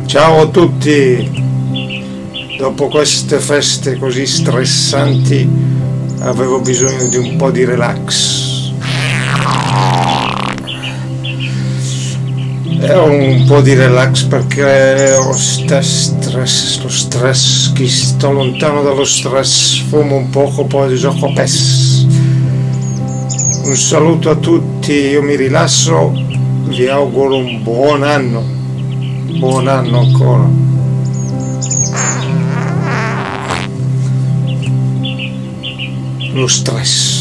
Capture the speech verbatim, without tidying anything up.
Ciao a tutti! Dopo queste feste così stressanti avevo bisogno di un po' di relax. E ho un po' di relax perché ho stress, lo stress, chi sto lontano dallo stress, fumo un poco, poi gioco P E S. Un saluto a tutti, io mi rilasso, vi auguro un buon anno, buon anno ancora. Lo stress.